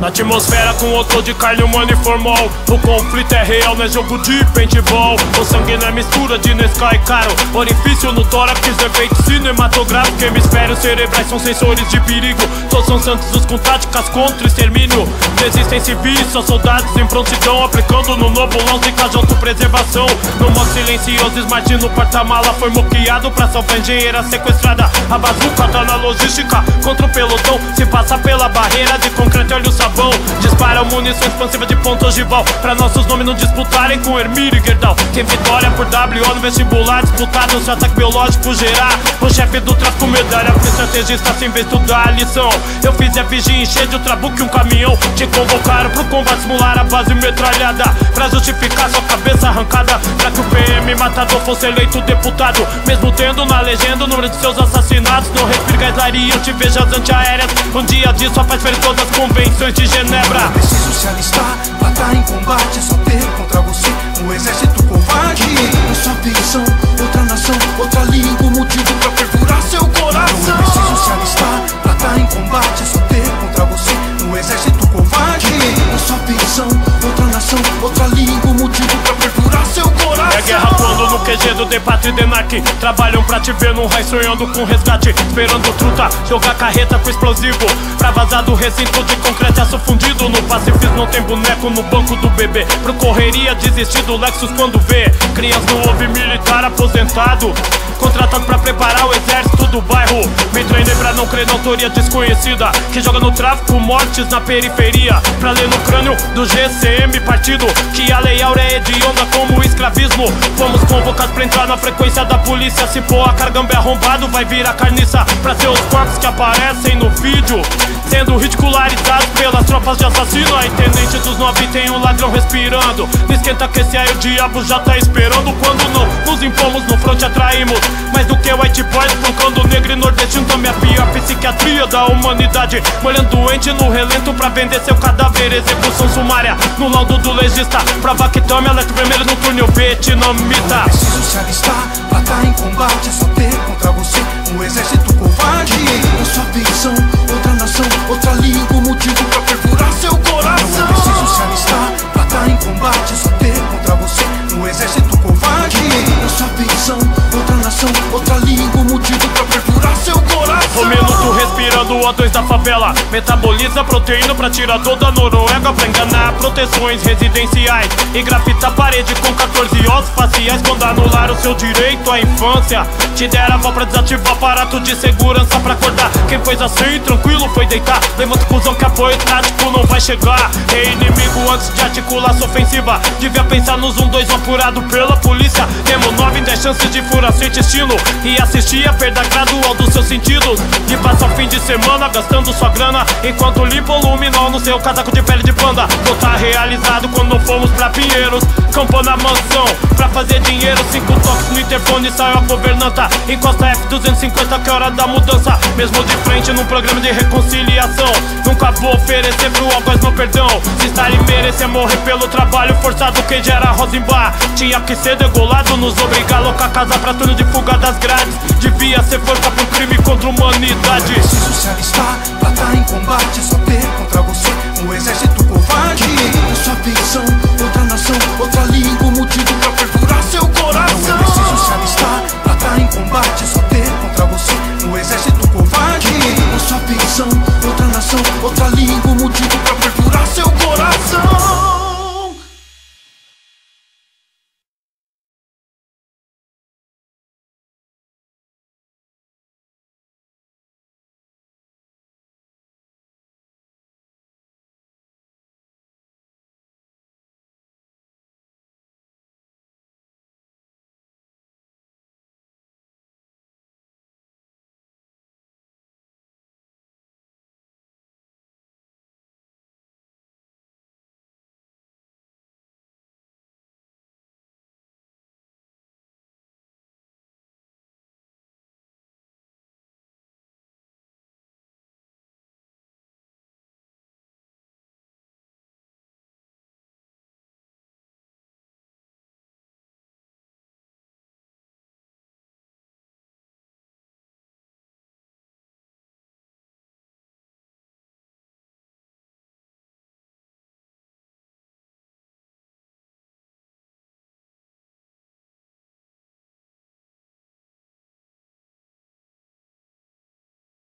Na atmosfera com osso de carne humana e formal. O conflito é real, não é jogo de paintball. O sangue não é mistura de Nescau e caro. Orifício no tórax, efeito cinematográfico. Hemisférios cerebrais são sensores de perigo. Todos são santos com táticas contra o extermínio. Existem civis, só soldados em prontidão, aplicando no novo lógica de autopreservação. No modo silencioso, Smart no porta-mala foi moqueado pra salvar a engenheira sequestrada. A bazuca tá na logística contra o pelotão. Se passa pela barreira de concreto, olha o sabão. Dispara munição expansiva de ponta ogival pra nossos nomes não disputarem com Hermílio e Gerdau. Tem vitória por WO no vestibular disputado. Se o ataque biológico gerar, o chefe do tráfico medalha pro estrategista sem ver estudar a lição. Eu fiz FG encher de trabuco e um caminhão. Te convocaram pro combate, simular a base metralhada pra justificar sua cabeça arrancada. Pra que o PM matador fosse eleito deputado, mesmo tendo na legenda o número de seus assassinatos. Não respire gaisaria, eu te vejo as antiaéreas. Um dia disso só faz ferir todas as convenções de Genebra. Não preciso se alistar pra tá em combate. É só ter contra você um exército covarde. Uma só visão, outra nação, outra língua, motivo pra perfurar seu coração. Não preciso se alistar pra tá em combate. É só ter contra você um exército covarde. Uma só visão, outra nação, outra língua, motivo pra perfurar seu coração. É guerra quando no QG do Depatri e Denac trabalham pra te ver num raio sonhando com resgate. Esperando truta, jogar carreta com explosivo pra vazar do recinto de concreto e aço fundido. No pacifismo não tem boneco no banco do bebê. Pro correria desistir do Lexus quando vê criança no ouve militar aposentado, contratado pra preparar o exército do bairro. Me treinei pra não crer na autoria desconhecida que joga no tráfico mortes na periferia. Pra ler no crânio do GCM partido que a lei áurea é hedionda como o escravismo. Fomos convocados pra entrar na frequência da polícia. Se pôr a cargamba é arrombado, vai virar carniça pra ser os corpos que aparecem no vídeo sendo ridicularizados pelas tropas de assassino. Aí tenente dos 9 tem um ladrão respirando. Não esquenta que esse aí o diabo já tá esperando. Quando não nos impomos no fronte atraímos mais do que white boys, espancando negro e nordestino. Também a pior psiquiatria da humanidade, molhando doente no relento pra vender seu cadáver. Execução sumária no laudo do legista, prova que tome alerta vermelho no túnel vietnamita. Não preciso se alistar pra tá em combate. É só ter contra você um exército covarde. Uma só visão, outra nação, outra língua, motivo pra perfurar seu coração. Não preciso se alistar pra tá em combate. É só ter contra você um exército covarde. Uma só visão, outra nação, outra língua, motivo pra perfurar seu coração. Um minuto respirando o O2 da favela, metaboliza proteína pra tirar toda a Noruega, pra enganar proteções residenciais e grafitar parede com 14 ossos faciais. Quando anular o seu direito à infância, te deram a avó pra desativar aparato de segurança pra acordar. Quem fez assim, tranquilo, foi deitar. Levanta cuzão que apoio tático não vai chegar. É inimigo antes de articular sua ofensiva. Devia pensar nos 1-2 apurado pela polícia. Temos 9 em 10 chances de furar seu intestino e assistir a perda gradual dos seus sentidos. De passar o fim de semana gastando sua grana enquanto limpa o luminol no seu casaco de pele de panda. Não tá realizado quando fomos pra Pinheiros, campo na mansão pra fazer dinheiro. 5 toques no interfone, saiu a governanta. Encosta F250 que é hora da mudança. Mesmo de frente num programa de reconciliação, nunca vou oferecer pro algoz meu perdão. Se estar e merecer morrer pelo trabalho forçado, quem gera Rosenbar tinha que ser degolado. Nos obrigar a alocar casa pra turno de fuga das grades. Devia ser força pra um crime contra a humanidade. Não preciso se alistar pra tá em combate. É só ter contra você um exército covarde. Uma só visão, outra nação, outra